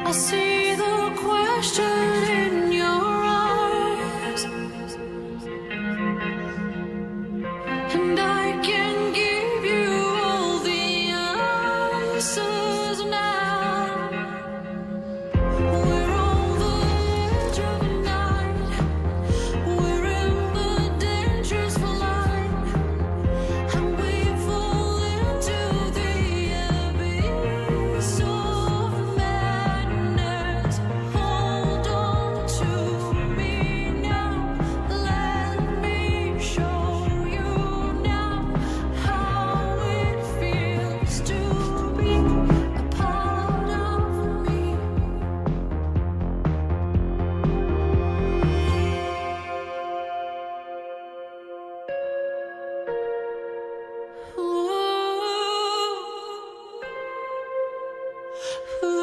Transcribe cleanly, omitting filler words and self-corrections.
I see the question in your eyes, and I can give you all the answers now. We're on the edge of a night, we're in the dangerous flight, and we fall into the abyss of madness. Hold on to me now, let me show you now how it feels to be a part of me. Ooh.